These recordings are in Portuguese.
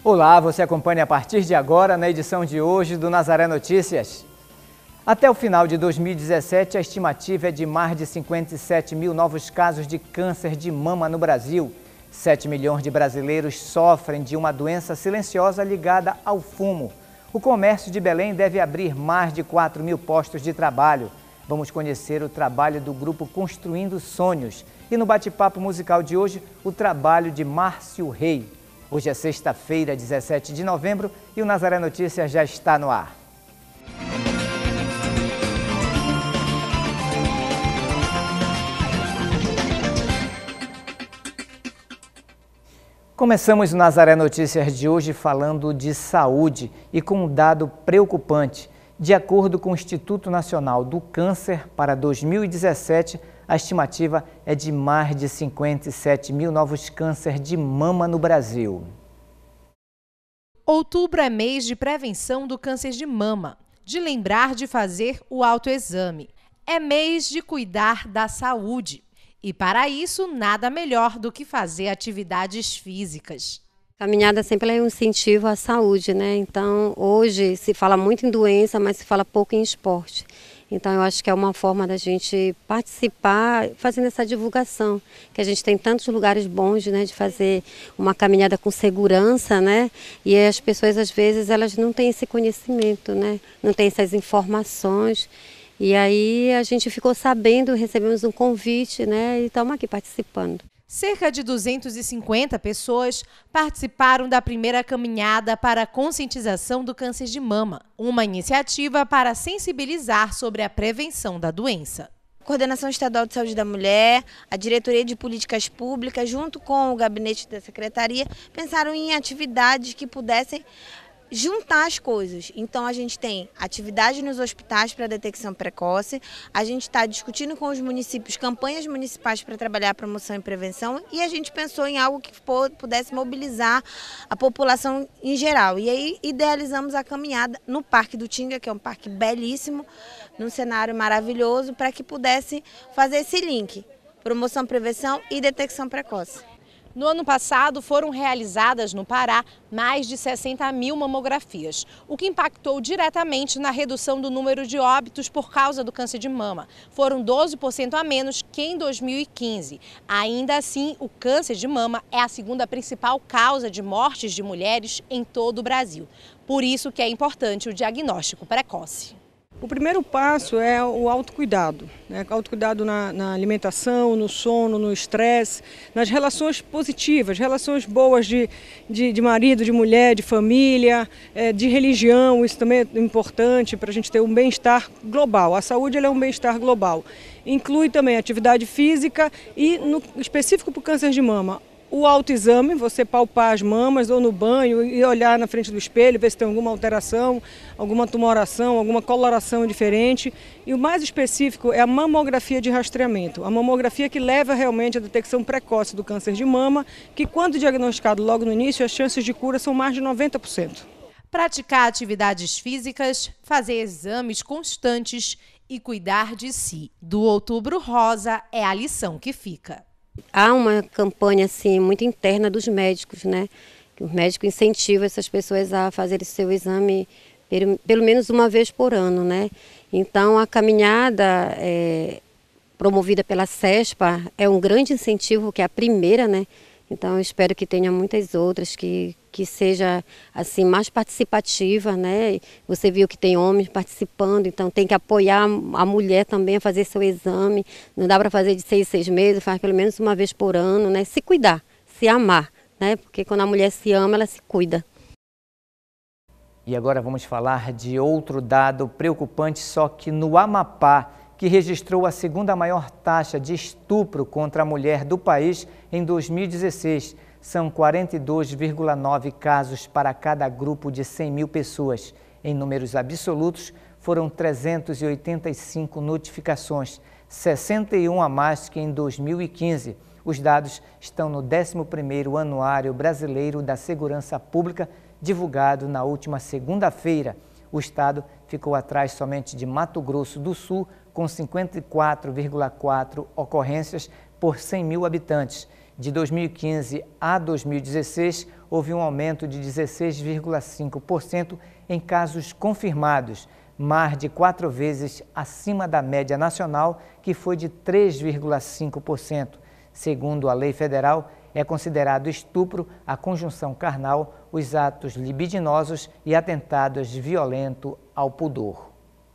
Olá, você acompanha a partir de agora na edição de hoje do Nazaré Notícias. Até o final de 2017, a estimativa é de mais de 57 mil novos casos de câncer de mama no Brasil. 7 milhões de brasileiros sofrem de uma doença silenciosa ligada ao fumo. O comércio de Belém deve abrir mais de 4 mil postos de trabalho. Vamos conhecer o trabalho do grupo Construindo Sonhos. E no bate-papo musical de hoje, o trabalho de Márcio Rey. Hoje é sexta-feira, 17 de novembro, e o Nazaré Notícias já está no ar. Começamos o Nazaré Notícias de hoje falando de saúde e com um dado preocupante. De acordo com o Instituto Nacional do Câncer, para 2017, a estimativa é de mais de 57 mil novos cânceres de mama no Brasil. Outubro é mês de prevenção do câncer de mama, de lembrar de fazer o autoexame. É mês de cuidar da saúde. E para isso, nada melhor do que fazer atividades físicas. Caminhada sempre é um incentivo à saúde, né? Então, hoje se fala muito em doença, mas se fala pouco em esporte. Então, eu acho que é uma forma da gente participar, fazendo essa divulgação, que a gente tem tantos lugares bons, né, de fazer uma caminhada com segurança, né? E as pessoas, às vezes, elas não têm esse conhecimento, né? Não têm essas informações. E aí a gente ficou sabendo, recebemos um convite, né, e estamos aqui participando. Cerca de 250 pessoas participaram da primeira caminhada para a conscientização do câncer de mama, uma iniciativa para sensibilizar sobre a prevenção da doença. A Coordenação Estadual de Saúde da Mulher, a Diretoria de Políticas Públicas, junto com o gabinete da Secretaria, pensaram em atividades que pudessem juntar as coisas. Então a gente tem atividade nos hospitais para detecção precoce, a gente está discutindo com os municípios campanhas municipais para trabalhar a promoção e prevenção e a gente pensou em algo que pudesse mobilizar a população em geral. E aí idealizamos a caminhada no Parque do Tinga, que é um parque belíssimo, num cenário maravilhoso, para que pudesse fazer esse link, promoção, prevenção e detecção precoce. No ano passado, foram realizadas no Pará mais de 60 mil mamografias, o que impactou diretamente na redução do número de óbitos por causa do câncer de mama. Foram 12% a menos que em 2015. Ainda assim, o câncer de mama é a segunda principal causa de mortes de mulheres em todo o Brasil. Por isso que é importante o diagnóstico precoce. O primeiro passo é o autocuidado, né? Autocuidado na alimentação, no sono, no estresse, nas relações positivas, relações boas de marido, de mulher, de família, de religião. Isso também é importante para a gente ter um bem-estar global. A saúde ela é um bem-estar global. Inclui também atividade física e, no específico para o câncer de mama, o autoexame, você palpar as mamas ou no banho e olhar na frente do espelho, ver se tem alguma alteração, alguma tumoração, alguma coloração diferente. E o mais específico é a mamografia de rastreamento. A mamografia que leva realmente à detecção precoce do câncer de mama, que quando diagnosticado logo no início, as chances de cura são mais de 90%. Praticar atividades físicas, fazer exames constantes e cuidar de si. Do Outubro Rosa é a lição que fica. Há uma campanha assim, muito interna dos médicos, né? Que os médicos incentivam essas pessoas a fazerem seu exame pelo menos uma vez por ano, né? Então a caminhada promovida pela CESPA é um grande incentivo, que é a primeira, né? Então eu espero que tenha muitas outras, que seja assim mais participativa, né? Você viu que tem homens participando, então tem que apoiar a mulher também a fazer seu exame. Não dá para fazer de 6 em 6 meses, faz pelo menos uma vez por ano, né? Se cuidar, se amar, né? Porque quando a mulher se ama, ela se cuida. E agora vamos falar de outro dado preocupante, só que no Amapá, que registrou a segunda maior taxa de estupro contra a mulher do país em 2016. São 42,9 casos para cada grupo de 100 mil pessoas. Em números absolutos, foram 385 notificações, 61 a mais que em 2015. Os dados estão no 11º Anuário Brasileiro da Segurança Pública, divulgado na última segunda-feira. O estado ficou atrás somente de Mato Grosso do Sul, com 54,4 ocorrências por 100 mil habitantes. De 2015 a 2016, houve um aumento de 16,5% em casos confirmados, mais de 4 vezes acima da média nacional, que foi de 3,5%. Segundo a lei federal, é considerado estupro a conjunção carnal, os atos libidinosos e atentados violentos ao pudor.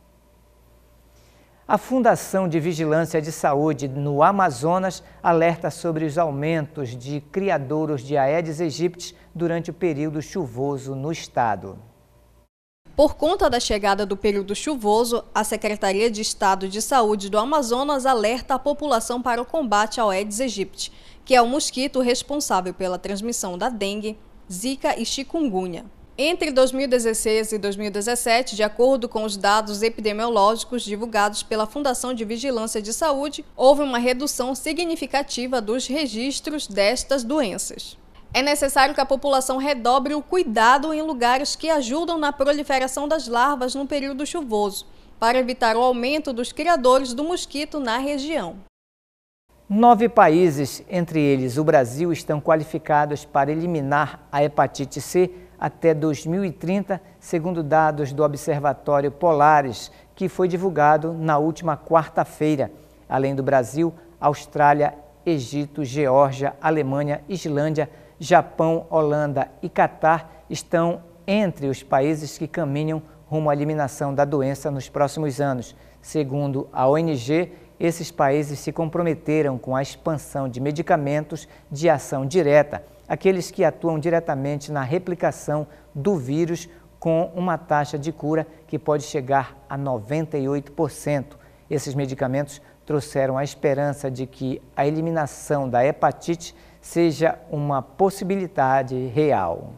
A Fundação de Vigilância de Saúde no Amazonas alerta sobre os aumentos de criadouros de Aedes aegypti durante o período chuvoso no estado. Por conta da chegada do período chuvoso, a Secretaria de Estado de Saúde do Amazonas alerta a população para o combate ao Aedes aegypti, que é o mosquito responsável pela transmissão da dengue, zika e chikungunya. Entre 2016 e 2017, de acordo com os dados epidemiológicos divulgados pela Fundação de Vigilância de Saúde, houve uma redução significativa dos registros destas doenças. É necessário que a população redobre o cuidado em lugares que ajudam na proliferação das larvas no período chuvoso, para evitar o aumento dos criadores do mosquito na região. 9 países, entre eles o Brasil, estão qualificados para eliminar a hepatite C até 2030, segundo dados do Observatório Polaris, que foi divulgado na última quarta-feira. Além do Brasil, Austrália, Egito, Geórgia, Alemanha, Islândia, Japão, Holanda e Catar estão entre os países que caminham rumo à eliminação da doença nos próximos anos. Segundo a ONG, esses países se comprometeram com a expansão de medicamentos de ação direta, aqueles que atuam diretamente na replicação do vírus, com uma taxa de cura que pode chegar a 98%. Esses medicamentos trouxeram a esperança de que a eliminação da hepatite seja uma possibilidade real.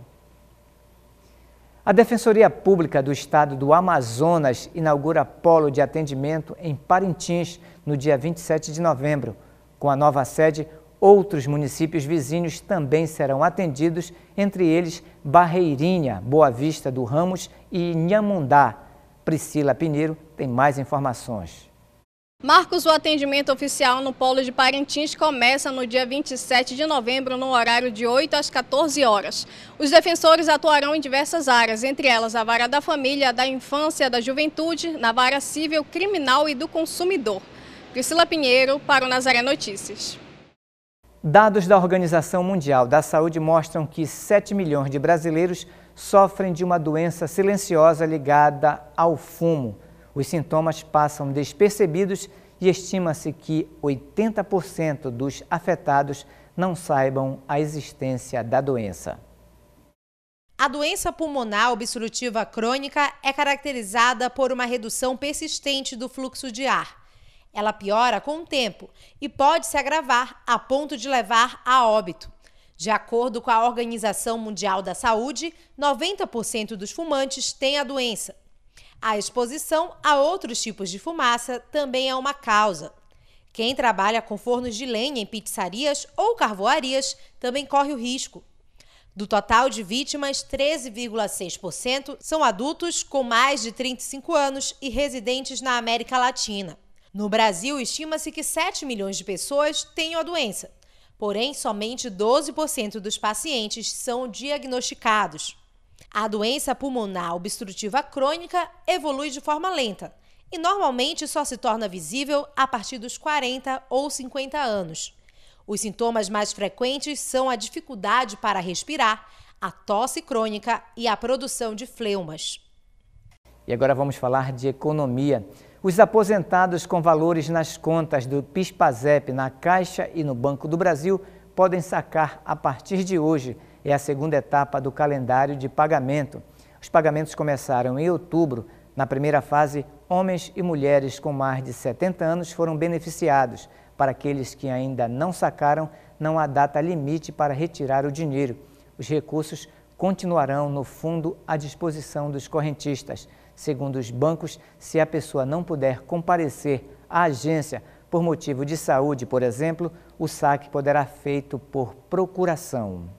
A Defensoria Pública do Estado do Amazonas inaugura polo de atendimento em Parintins no dia 27 de novembro. Com a nova sede, outros municípios vizinhos também serão atendidos, entre eles Barreirinha, Boa Vista do Ramos e Inhamundá. Priscila Pinheiro tem mais informações. Marcos, o atendimento oficial no Polo de Parintins começa no dia 27 de novembro, no horário de 8 às 14 horas. Os defensores atuarão em diversas áreas, entre elas a vara da família, da infância, da juventude, na vara civil, criminal e do consumidor. Priscila Pinheiro, para o Nazaré Notícias. Dados da Organização Mundial da Saúde mostram que 7 milhões de brasileiros sofrem de uma doença silenciosa ligada ao fumo. Os sintomas passam despercebidos e estima-se que 80% dos afetados não saibam a existência da doença. A doença pulmonar obstrutiva crônica é caracterizada por uma redução persistente do fluxo de ar. Ela piora com o tempo e pode se agravar a ponto de levar a óbito. De acordo com a Organização Mundial da Saúde, 90% dos fumantes têm a doença. A exposição a outros tipos de fumaça também é uma causa. Quem trabalha com fornos de lenha em pizzarias ou carvoarias também corre o risco. Do total de vítimas, 13,6% são adultos com mais de 35 anos e residentes na América Latina. No Brasil, estima-se que 7 milhões de pessoas tenham a doença, porém, somente 12% dos pacientes são diagnosticados. A doença pulmonar obstrutiva crônica evolui de forma lenta e normalmente só se torna visível a partir dos 40 ou 50 anos. Os sintomas mais frequentes são a dificuldade para respirar, a tosse crônica e a produção de fleumas. E agora vamos falar de economia. Os aposentados com valores nas contas do PIS/PASEP na Caixa e no Banco do Brasil podem sacar a partir de hoje. É a segunda etapa do calendário de pagamento. Os pagamentos começaram em outubro. Na primeira fase, homens e mulheres com mais de 70 anos foram beneficiados. Para aqueles que ainda não sacaram, não há data limite para retirar o dinheiro. Os recursos continuarão no fundo à disposição dos correntistas. Segundo os bancos, se a pessoa não puder comparecer à agência por motivo de saúde, por exemplo, o saque poderá ser feito por procuração.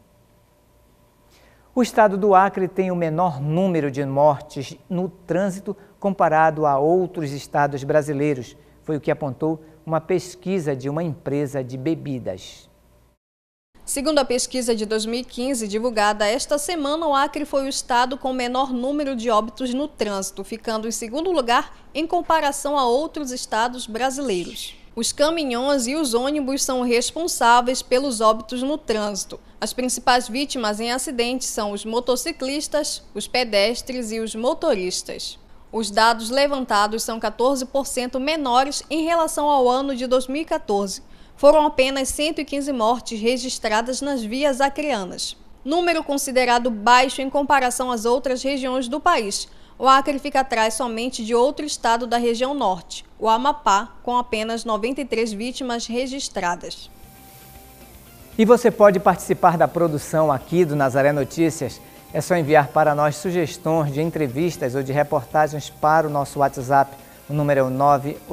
O estado do Acre tem o menor número de mortes no trânsito comparado a outros estados brasileiros. Foi o que apontou uma pesquisa de uma empresa de bebidas. Segundo a pesquisa de 2015, divulgada esta semana, o Acre foi o estado com menor número de óbitos no trânsito, ficando em segundo lugar em comparação a outros estados brasileiros. Os caminhões e os ônibus são responsáveis pelos óbitos no trânsito. As principais vítimas em acidentes são os motociclistas, os pedestres e os motoristas. Os dados levantados são 14% menores em relação ao ano de 2014. Foram apenas 115 mortes registradas nas vias acreanas. Número considerado baixo em comparação às outras regiões do país. O Acre fica atrás somente de outro estado da região norte, o Amapá, com apenas 93 vítimas registradas. E você pode participar da produção aqui do Nazaré Notícias. É só enviar para nós sugestões de entrevistas ou de reportagens para o nosso WhatsApp. O número é o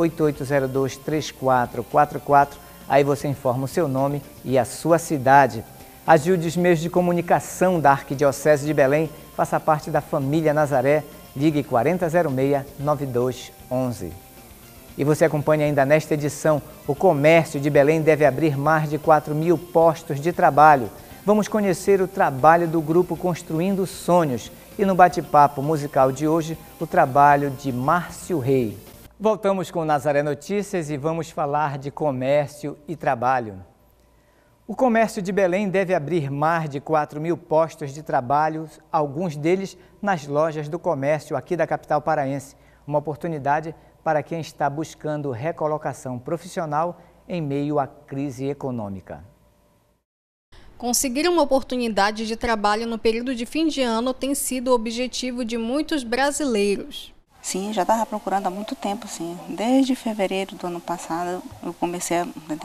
988023444. Aí você informa o seu nome e a sua cidade. Ajude os meios de comunicação da Arquidiocese de Belém. Faça parte da família Nazaré. Ligue 4006-9211. E você acompanha ainda nesta edição. O comércio de Belém deve abrir mais de 4.000 postos de trabalho. Vamos conhecer o trabalho do grupo Construindo Sonhos. E no bate-papo musical de hoje, o trabalho de Márcio Rei. Voltamos com o Nazaré Notícias e vamos falar de comércio e trabalho. O comércio de Belém deve abrir mais de 4.000 postos de trabalho, alguns deles nas lojas do comércio aqui da capital paraense. Uma oportunidade para quem está buscando recolocação profissional em meio à crise econômica. Conseguir uma oportunidade de trabalho no período de fim de ano tem sido o objetivo de muitos brasileiros. Sim, já estava procurando há muito tempo, sim. Desde fevereiro do ano passado eu comecei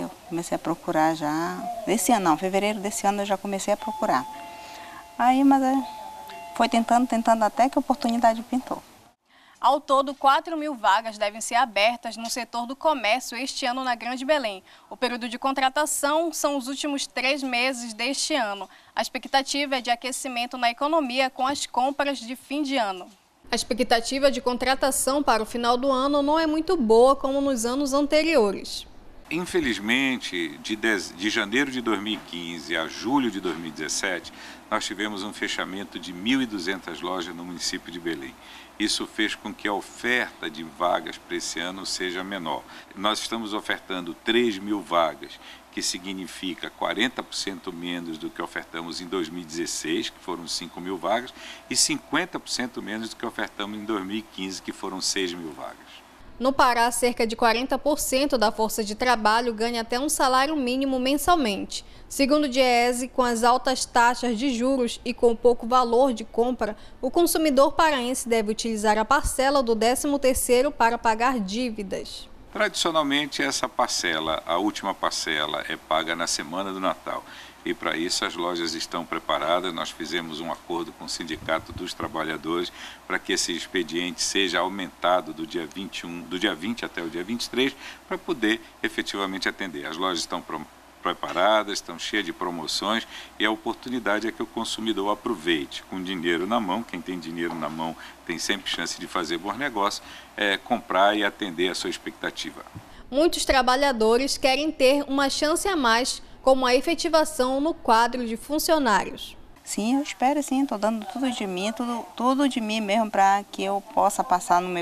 a procurar já. Fevereiro desse ano eu já comecei a procurar. Aí, mas foi tentando até que a oportunidade pintou. Ao todo, 4.000 vagas devem ser abertas no setor do comércio este ano na Grande Belém. O período de contratação são os últimos 3 meses deste ano. A expectativa é de aquecimento na economia com as compras de fim de ano. A expectativa de contratação para o final do ano não é muito boa como nos anos anteriores. Infelizmente, de janeiro de 2015 a julho de 2017, nós tivemos um fechamento de 1.200 lojas no município de Belém. Isso fez com que a oferta de vagas para esse ano seja menor. Nós estamos ofertando 3.000 vagas, que significa 40% menos do que ofertamos em 2016, que foram 5.000 vagas, e 50% menos do que ofertamos em 2015, que foram 6.000 vagas. No Pará, cerca de 40% da força de trabalho ganha até um salário mínimo mensalmente. Segundo o DIEESE, com as altas taxas de juros e com pouco valor de compra, o consumidor paraense deve utilizar a parcela do 13º para pagar dívidas. Tradicionalmente, essa parcela, a última parcela, é paga na semana do Natal. E para isso as lojas estão preparadas. Nós fizemos um acordo com o Sindicato dos Trabalhadores para que esse expediente seja aumentado do dia 20 até o dia 23, para poder efetivamente atender. As lojas estão preparadas, estão cheias de promoções e a oportunidade é que o consumidor aproveite com dinheiro na mão. Quem tem dinheiro na mão tem sempre chance de fazer bons negócios, comprar e atender a sua expectativa. Muitos trabalhadores querem ter uma chance a mais, como a efetivação no quadro de funcionários. Sim, eu espero sim, estou dando tudo de mim mesmo para que eu possa passar no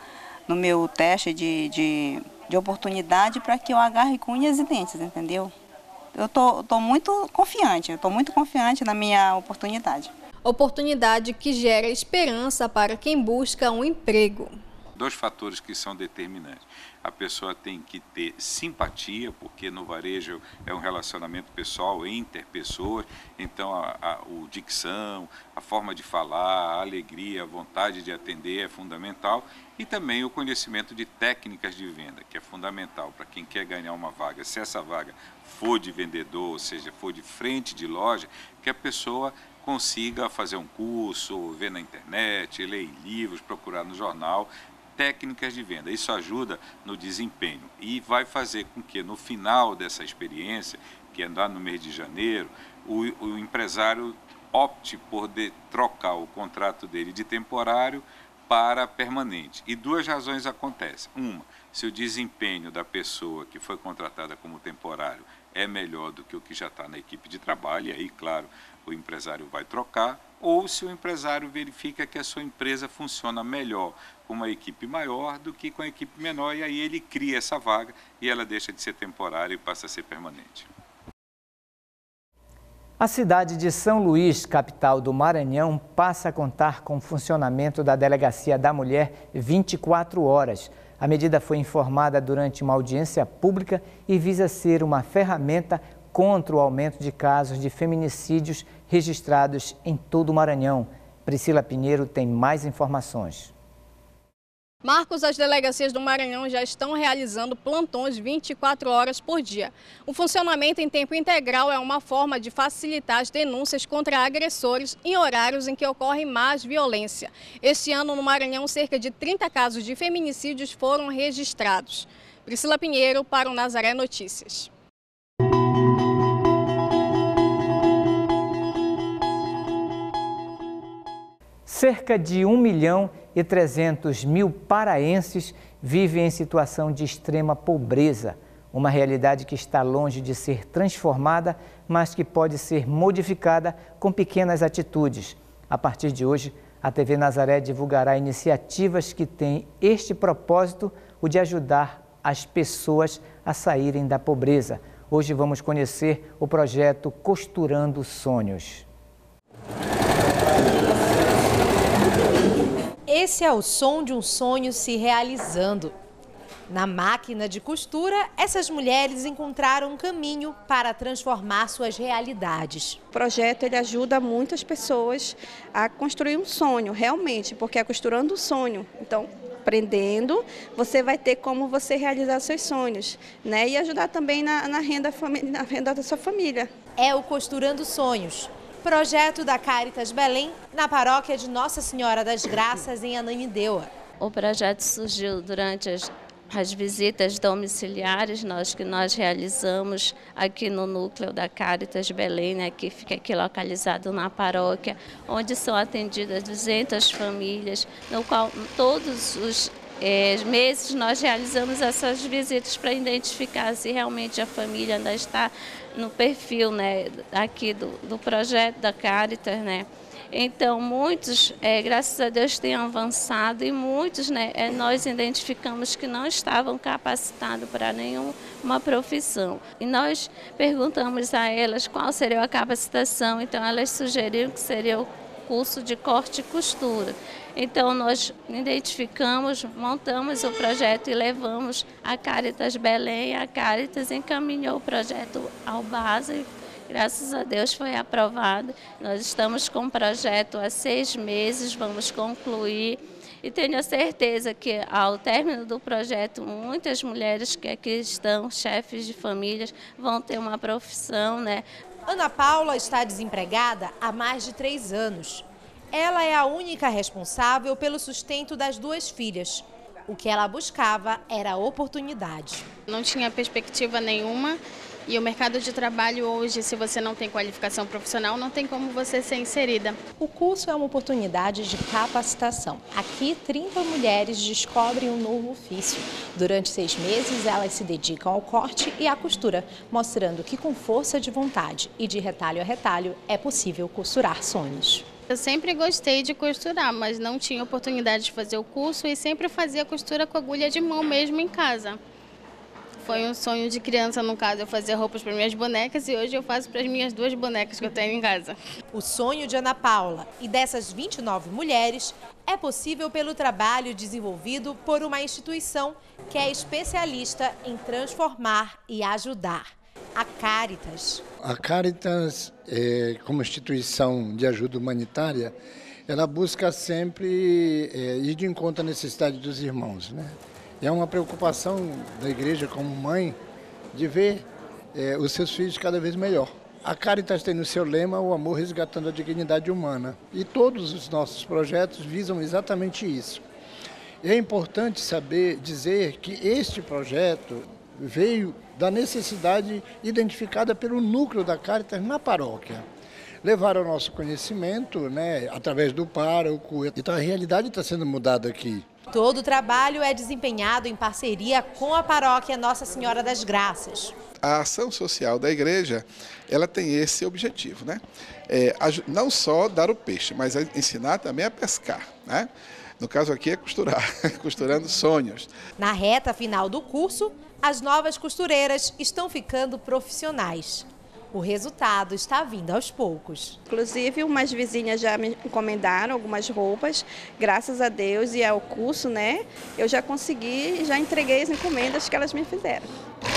meu teste de oportunidade, para que eu agarre com unhas e dentes, entendeu? Eu estou muito confiante na minha oportunidade. Oportunidade que gera esperança para quem busca um emprego. 2 fatores que são determinantes. A pessoa tem que ter simpatia, porque no varejo é um relacionamento pessoal entre pessoas, então o dicção, a forma de falar, a alegria, a vontade de atender é fundamental, e também o conhecimento de técnicas de venda, que é fundamental para quem quer ganhar uma vaga. Se essa vaga for de vendedor, ou seja, for de frente de loja, que a pessoa consiga fazer um curso, ver na internet, ler em livros, procurar no jornal, técnicas de venda. Isso ajuda no desempenho e vai fazer com que no final dessa experiência, que é lá no mês de janeiro, o empresário opte por trocar o contrato dele de temporário para permanente. E 2 razões acontecem. Uma, se o desempenho da pessoa que foi contratada como temporário é melhor do que o que já está na equipe de trabalho, e aí, claro, o empresário vai trocar, ou se o empresário verifica que a sua empresa funciona melhor com uma equipe maior do que com a equipe menor, e aí ele cria essa vaga e ela deixa de ser temporária e passa a ser permanente. A cidade de São Luís, capital do Maranhão, passa a contar com o funcionamento da Delegacia da Mulher 24 horas. A medida foi informada durante uma audiência pública e visa ser uma ferramenta contra o aumento de casos de feminicídios registrados em todo o Maranhão. Priscila Pinheiro tem mais informações. Marcos, as delegacias do Maranhão já estão realizando plantões 24 horas por dia. O funcionamento em tempo integral é uma forma de facilitar as denúncias contra agressores em horários em que ocorre mais violência. Este ano, no Maranhão, cerca de 30 casos de feminicídios foram registrados. Priscila Pinheiro para o Nazaré Notícias. Cerca de 1.300.000 paraenses vivem em situação de extrema pobreza, uma realidade que está longe de ser transformada, mas que pode ser modificada com pequenas atitudes. A partir de hoje, a TV Nazaré divulgará iniciativas que têm este propósito, o de ajudar as pessoas a saírem da pobreza. Hoje vamos conhecer o projeto Costurando Sonhos. Esse é o som de um sonho se realizando. Na máquina de costura, essas mulheres encontraram um caminho para transformar suas realidades. O projeto ele ajuda muitas pessoas a construir um sonho, realmente, porque é costurando o sonho. Então, aprendendo, você vai ter como você realizar seus sonhos, né? E ajudar também na renda da sua família. É o Costurando Sonhos. Projeto da Cáritas Belém, na paróquia de Nossa Senhora das Graças, em Ananindeua. O projeto surgiu durante as visitas domiciliares que nós realizamos aqui no núcleo da Cáritas Belém, né, que fica aqui localizado na paróquia, onde são atendidas 200 famílias, no qual todos os meses nós realizamos essas visitas para identificar se realmente a família ainda está no perfil, né, aqui do projeto da Cáritas, né. Então, muitos, graças a Deus, têm avançado e muitos, né, nós identificamos que não estavam capacitados para nenhuma profissão. E nós perguntamos a elas qual seria a capacitação, então elas sugeriram que seria o curso de corte e costura. Então, nós identificamos, montamos o projeto e levamos a Cáritas Belém. A Cáritas encaminhou o projeto ao base. Graças a Deus foi aprovado. Nós estamos com o projeto há 6 meses, vamos concluir. E tenho certeza que ao término do projeto, muitas mulheres que aqui estão, chefes de famílias, vão ter uma profissão, né? Ana Paula está desempregada há mais de 3 anos. Ela é a única responsável pelo sustento das 2 filhas. O que ela buscava era oportunidade. Não tinha perspectiva nenhuma e o mercado de trabalho hoje, se você não tem qualificação profissional, não tem como você ser inserida. O curso é uma oportunidade de capacitação. Aqui, 30 mulheres descobrem um novo ofício. Durante 6 meses, elas se dedicam ao corte e à costura, mostrando que com força de vontade e de retalho a retalho é possível costurar sonhos. Eu sempre gostei de costurar, mas não tinha oportunidade de fazer o curso e sempre fazia costura com agulha de mão mesmo em casa. Foi um sonho de criança, no caso, eu fazia roupas para minhas bonecas e hoje eu faço para as minhas 2 bonecas que eu tenho em casa. O sonho de Ana Paula e dessas 29 mulheres é possível pelo trabalho desenvolvido por uma instituição que é especialista em transformar e ajudar. A Cáritas. A Cáritas, como instituição de ajuda humanitária, ela busca sempre ir de encontro à necessidade dos irmãos, né? É uma preocupação da igreja como mãe de ver os seus filhos cada vez melhor. A Cáritas tem no seu lema o amor resgatando a dignidade humana. E todos os nossos projetos visam exatamente isso. É importante dizer que este projeto veio da necessidade identificada pelo núcleo da Cáritas na paróquia. Levaram ao nosso conhecimento, né, através do pároco. Então a realidade está sendo mudada aqui. Todo o trabalho é desempenhado em parceria com a paróquia Nossa Senhora das Graças. A ação social da igreja, ela tem esse objetivo, né? Não só dar o peixe, mas ensinar também a pescar, né? No caso aqui é costurar, costurando sonhos. Na reta final do curso, as novas costureiras estão ficando profissionais. O resultado está vindo aos poucos. Inclusive, umas vizinhas já me encomendaram algumas roupas. Graças a Deus e ao curso, né? Eu já consegui, já entreguei as encomendas que elas me fizeram.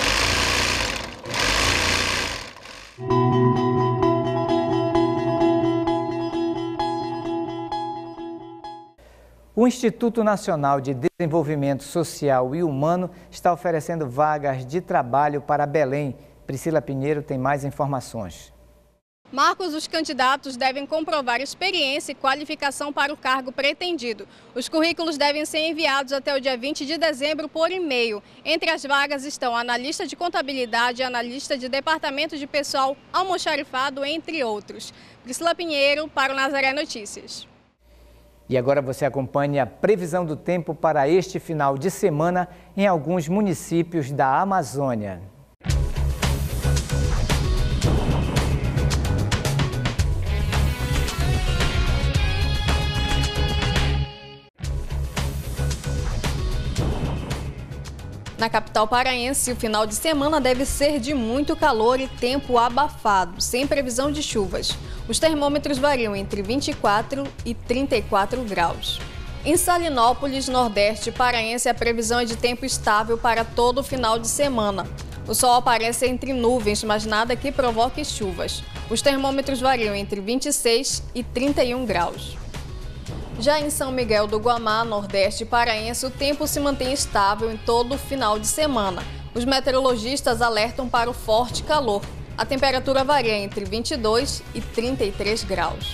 O Instituto Nacional de Desenvolvimento Social e Humano está oferecendo vagas de trabalho para Belém. Priscila Pinheiro tem mais informações. Marcos, os candidatos devem comprovar experiência e qualificação para o cargo pretendido. Os currículos devem ser enviados até o dia 20 de dezembro por e-mail. Entre as vagas estão analista de contabilidade, analista de departamento de pessoal, almoxarifado, entre outros. Priscila Pinheiro para o Nazaré Notícias. E agora você acompanha a previsão do tempo para este final de semana em alguns municípios da Amazônia. Na capital paraense, o final de semana deve ser de muito calor e tempo abafado, sem previsão de chuvas. Os termômetros variam entre 24 e 34 graus. Em Salinópolis, Nordeste paraense, a previsão é de tempo estável para todo o final de semana. O sol aparece entre nuvens, mas nada que provoque chuvas. Os termômetros variam entre 26 e 31 graus. Já em São Miguel do Guamá, Nordeste paraense, o tempo se mantém estável em todo o final de semana. Os meteorologistas alertam para o forte calor. A temperatura varia entre 22 e 33 graus.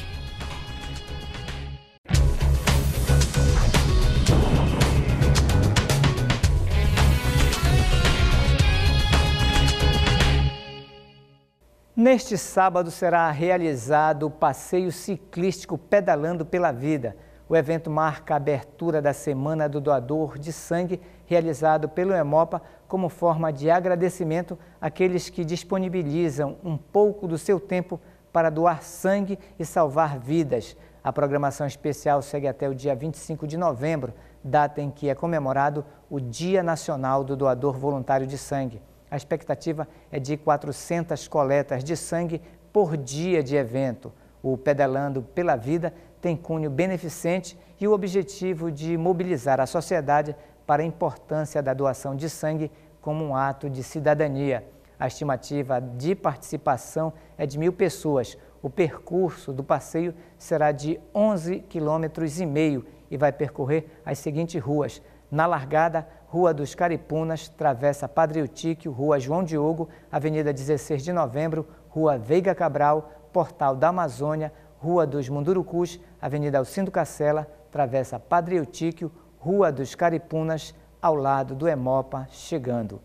Neste sábado será realizado o passeio ciclístico Pedalando pela Vida. O evento marca a abertura da Semana do Doador de Sangue, realizado pelo Hemopa como forma de agradecimento àqueles que disponibilizam um pouco do seu tempo para doar sangue e salvar vidas. A programação especial segue até o dia 25 de novembro, data em que é comemorado o Dia Nacional do Doador Voluntário de Sangue. A expectativa é de 400 coletas de sangue por dia de evento. O Pedalando pela Vida tem cunho beneficente e o objetivo de mobilizar a sociedade para a importância da doação de sangue como um ato de cidadania. A estimativa de participação é de 1.000 pessoas. O percurso do passeio será de 11,5 km e vai percorrer as seguintes ruas. Na largada, Rua dos Caripunas, Travessa Padre Eutíquio, Rua João Diogo, Avenida 16 de Novembro, Rua Veiga Cabral, Portal da Amazônia, Rua dos Mundurucus, Avenida Alcindo Cacela, Travessa Padre Eutíquio, Rua dos Caripunas, ao lado do Hemopa, chegando.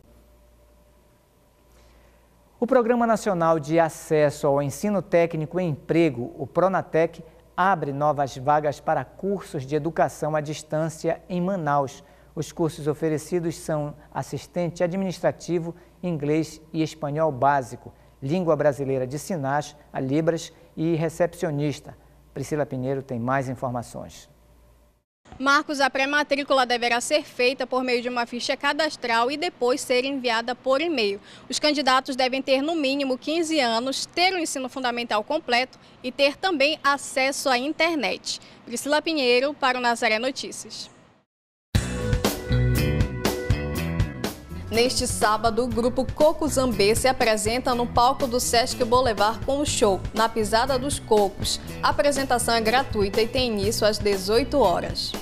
O Programa Nacional de Acesso ao Ensino Técnico e Emprego, o Pronatec, abre novas vagas para cursos de educação à distância em Manaus. Os cursos oferecidos são assistente administrativo, inglês e espanhol básico, língua brasileira de sinais, a Libras e recepcionista. Priscila Pinheiro tem mais informações. Marcos, a pré-matrícula deverá ser feita por meio de uma ficha cadastral e depois ser enviada por e-mail. Os candidatos devem ter no mínimo 15 anos, ter o ensino fundamental completo e ter também acesso à internet. Priscila Pinheiro para o Nazaré Notícias. Neste sábado, o grupo Coco Zambê se apresenta no palco do Sesc Boulevard com o show Na Pisada dos Cocos. A apresentação é gratuita e tem início às 18 horas.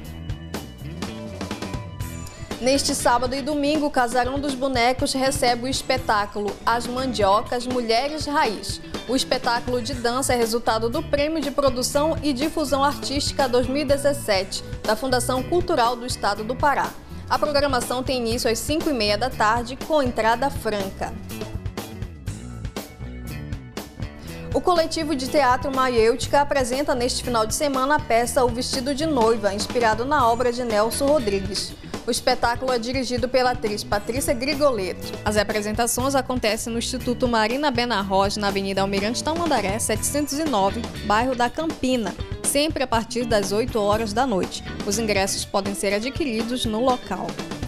Neste sábado e domingo, o Casarão dos Bonecos recebe o espetáculo As Mandiocas Mulheres Raiz. O espetáculo de dança é resultado do Prêmio de Produção e Difusão Artística 2017 da Fundação Cultural do Estado do Pará. A programação tem início às 5h30 da tarde, com entrada franca. O coletivo de teatro Maiêutica apresenta neste final de semana a peça O Vestido de Noiva, inspirado na obra de Nelson Rodrigues. O espetáculo é dirigido pela atriz Patrícia Grigoletto. As apresentações acontecem no Instituto Marina Benarroz, na Avenida Almirante Tamandaré, 709, bairro da Campina, sempre a partir das 8 horas da noite. Os ingressos podem ser adquiridos no local.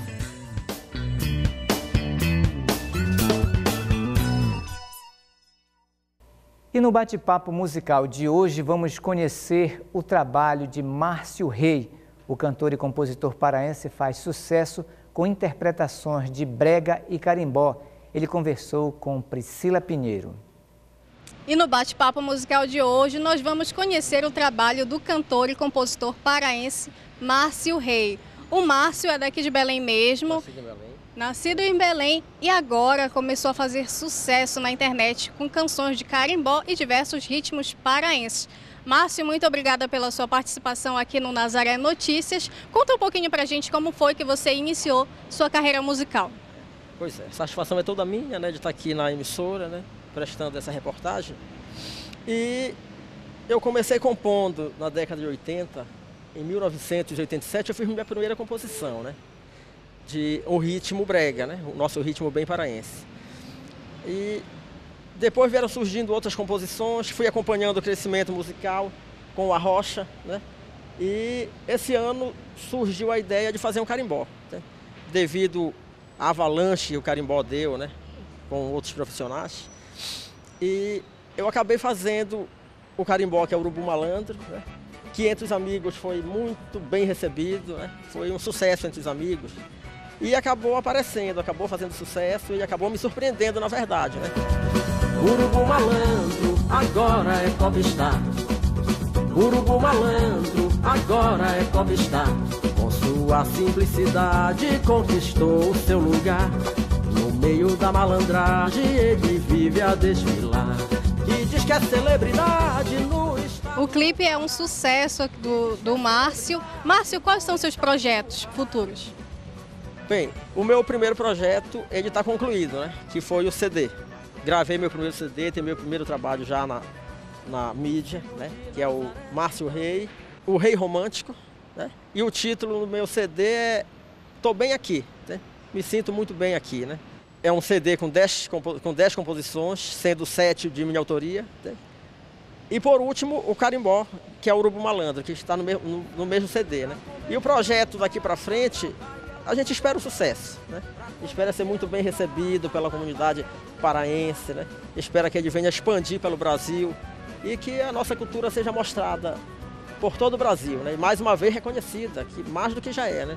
E no bate-papo musical de hoje vamos conhecer o trabalho de Márcio Rey. O cantor e compositor paraense faz sucesso com interpretações de brega e carimbó. Ele conversou com Priscila Pinheiro. E no bate-papo musical de hoje nós vamos conhecer o trabalho do cantor e compositor paraense Márcio Rey. O Márcio é daqui de Belém mesmo. Nascido em Belém e agora começou a fazer sucesso na internet com canções de carimbó e diversos ritmos paraenses. Márcio, muito obrigada pela sua participação aqui no Nazaré Notícias. Conta um pouquinho pra gente como foi que você iniciou sua carreira musical. Pois é, a satisfação é toda minha, né, de estar aqui na emissora, né, prestando essa reportagem. E eu comecei compondo na década de 80, em 1987 eu fiz minha primeira composição, né, de o ritmo brega, né, o nosso ritmo bem paraense. E depois vieram surgindo outras composições, fui acompanhando o crescimento musical com o Arrocha, né? E esse ano surgiu a ideia de fazer um carimbó, né? Devido à avalanche que o carimbó deu, né? Com outros profissionais. E eu acabei fazendo o carimbó, que é o Urubu Malandro, né? Que entre os amigos foi muito bem recebido, né? Foi um sucesso entre os amigos. E acabou aparecendo, acabou fazendo sucesso e acabou me surpreendendo, na verdade, né? Urubu malandro, agora é popstar. Urubu malandro, agora é popstar. Com sua simplicidade conquistou o seu lugar. No meio da malandragem ele vive a desfilar. E diz que é celebridade no estado. O clipe é um sucesso do Márcio. Márcio, quais são seus projetos futuros? Bem, o meu primeiro projeto ele está concluído, né? Que foi o CD. Gravei meu primeiro CD, tem meu primeiro trabalho já na mídia, né? Que é o Márcio Rey, o Rei Romântico, né? E o título do meu CD é Tô Bem Aqui, né? Me sinto muito bem aqui, né? É um CD com 10 composições, sendo 7 de minha autoria, né? E por último, o carimbó, que é o Urubu Malandro, que está no mesmo CD, né? E o projeto daqui para frente, a gente espera o sucesso, né? Espera ser muito bem recebido pela comunidade paraense, né? Espera que ele venha expandir pelo Brasil e que a nossa cultura seja mostrada por todo o Brasil, né? E mais uma vez reconhecida, que mais do que já é, né?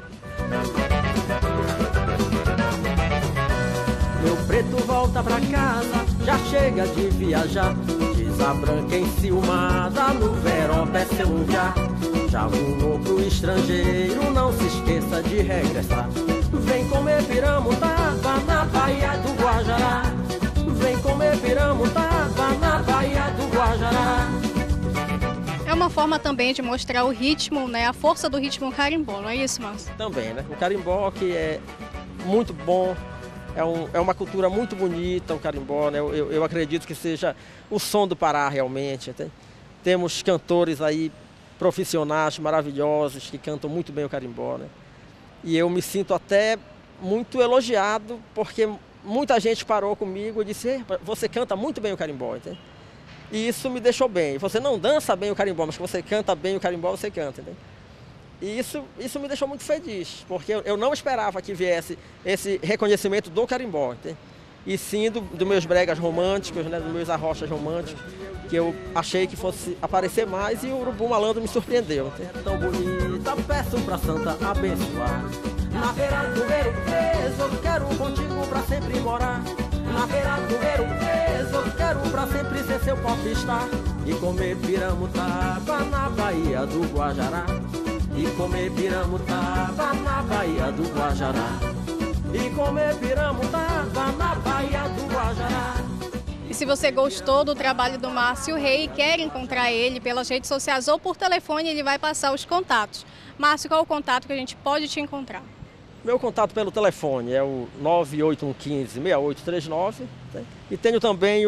Meu preto volta pra casa, já chega de viajar. Diz a branca enciumada, no verão é seu lugar. Já voou pro estrangeiro, não se esqueça de regressar. Vem comer piramutaba na Baía do Guajará. Vem comer piramutaba na Baía do Guajará. É uma forma também de mostrar o ritmo, né? A força do ritmo carimbó, não é isso, Márcio? Também, né? O carimbó que é muito bom, é uma cultura muito bonita, o carimbó, né? Eu acredito que seja o som do Pará realmente. Temos cantores aí profissionais maravilhosos que cantam muito bem o carimbó, né? E eu me sinto até muito elogiado, porque muita gente parou comigo e disse: você canta muito bem o carimbó, entende? E isso me deixou bem. Você não dança bem o carimbó, mas que você canta bem o carimbó, você canta, entende? E isso me deixou muito feliz, porque eu não esperava que viesse esse reconhecimento do carimbó, entende? E sim dos meus bregas românticos, né, dos meus arrochas românticos, que eu achei que fosse aparecer mais, e o Urubu Malandro me surpreendeu. É tão bonita, peço pra Santa abençoar. Na beira do Ver Preso, eu quero contigo pra sempre morar. Na beira do Ver Preso, eu quero pra sempre ser seu popstar. E comer piramutaba na Baía do Guajará. E comer piramutaba na Baía do Guajará. E comer piramutaba na Baía do Guajará. E se você gostou do trabalho do Márcio Rey e quer encontrar ele pelas redes sociais ou por telefone, ele vai passar os contatos. Márcio, qual é o contato que a gente pode te encontrar? Meu contato pelo telefone é o 98115-6839, né? E tenho também o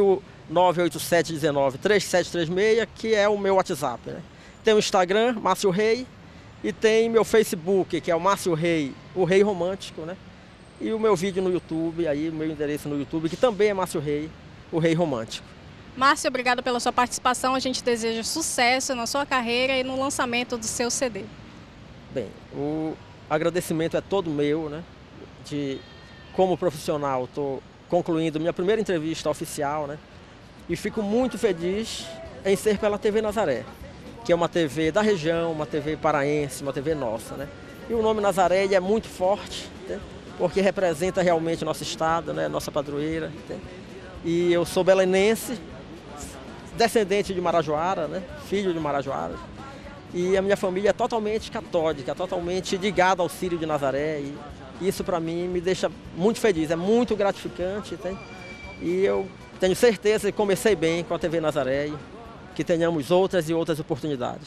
987193736, que é o meu WhatsApp, né? Tem o Instagram, Márcio Rei, e tem meu Facebook, que é o Márcio Rei, o Rei Romântico, né? E o meu vídeo no YouTube, aí o meu endereço no YouTube, que também é Márcio Rei, o Rei Romântico. Márcio, obrigado pela sua participação. A gente deseja sucesso na sua carreira e no lançamento do seu CD. Bem, o agradecimento é todo meu, né? Como profissional, estou concluindo minha primeira entrevista oficial, né? E fico muito feliz em ser pela TV Nazaré, que é uma TV da região, uma TV paraense, uma TV nossa, né? E o nome Nazaré é muito forte, né? Porque representa realmente nosso estado, né? Nossa padroeira. Né? E eu sou belenense, descendente de Marajoara, né? Filho de Marajoara. E a minha família é totalmente católica, totalmente ligada ao Círio de Nazaré. E isso para mim me deixa muito feliz, é muito gratificante. Tá? E eu tenho certeza que comecei bem com a TV Nazaré e que tenhamos outras e outras oportunidades.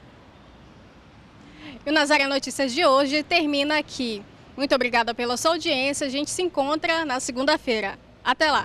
E o Nazaré Notícias de hoje termina aqui. Muito obrigada pela sua audiência. A gente se encontra na segunda-feira. Até lá!